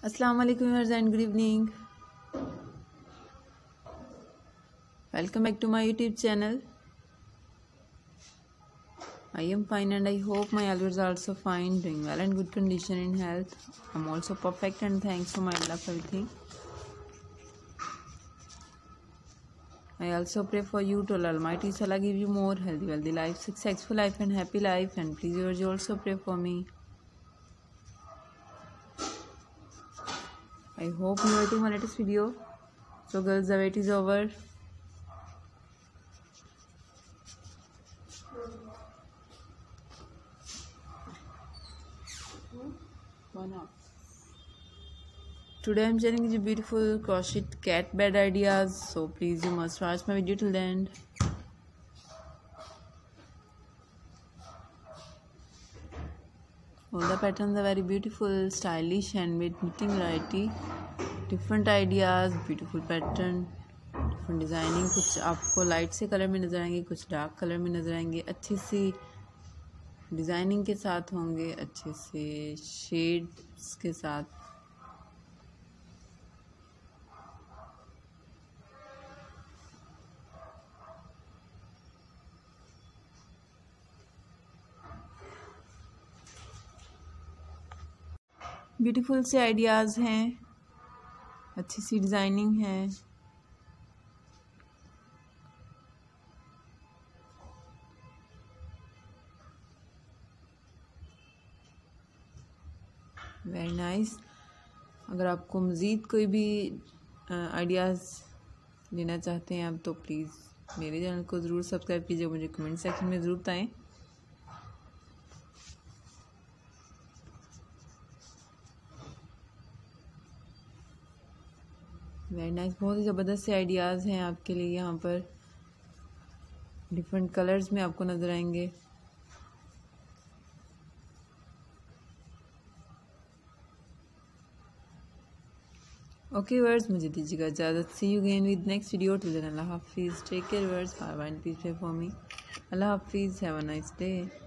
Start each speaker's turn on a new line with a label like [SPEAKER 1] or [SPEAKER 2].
[SPEAKER 1] Assalamu alaikum viewers and good evening. Welcome back to my YouTube channel. I am fine and I hope my viewers are also fine, doing well and good condition in health. I'm also perfect and thanks for my Allah for everything. I also pray for you to Almighty Allah give you more healthy, wealthy life, successful life and happy life, and please viewers you also pray for me. I hope you are waiting for my latest video. So girls, the wait is over. Today I am sharing you beautiful crochet cat bed ideas. So please you must watch my video till the end. All the patterns are very beautiful, stylish and with knitting variety. Different ideas, beautiful pattern, different designing. कुछ आपको light से colour में नज़र आएंगे, कुछ dark colour में नज़र आएंगे. अच्छी सी डिज़ाइनिंग के साथ होंगे, अच्छे से शेड्स के साथ. ब्यूटीफुल से आइडियाज़ हैं, अच्छी सी डिज़ाइनिंग है. Very nice. अगर आपको मज़ीद कोई भी आइडियाज़ लेना चाहते हैं आप, तो प्लीज़ मेरे चैनल को ज़रूर सब्सक्राइब कीजिए, मुझे कमेंट सेक्शन में ज़रूर बताएं. Very nice. बहुत ही ज़बरदस्त से आइडियाज़ हैं आपके लिए. यहाँ पर डिफरेंट कलर्स में आपको नज़र आएंगे. ओके वर्ड्स, मुझे दीजिएगा इजाज़त. See you again with next video. Till then अल्लाह हाफिज़. Take care words. Bye bye. Please pray for me. अल्लाह हाफिज़. Have a nice day.